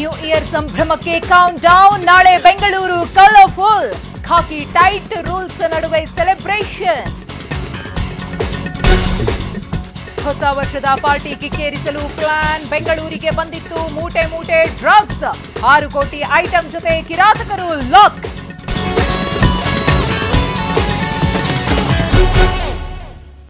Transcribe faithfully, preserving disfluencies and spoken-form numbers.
New year ಸಂಭ್ರಮಕ್ಕೆ countdown. ನಾಳೆ Bengaluru colourful. ಖಾಕಿ ಟೈಟ್ ರೂಲ್ಸ್ ನಡುವೆ ಸೆಲೆಬ್ರೇಷನ್. ಹೊಸ ವರ್ಷದ ಪಾರ್ಟಿ ಕಿಕ್ಕೇರಿಸಲು ಪ್ಲಾನ್. ಬೆಂಗಳೂರಿಗೆ ಬಂದಿತ್ತು ಮೂಟೆ ಮೂಟೆ ಡ್ರಗ್ಸ್. ಆರು ಕೋಟಿ ಐಟಂ ಜೊತೆ ಕಿರಾತಕರು ಲಾಕ್.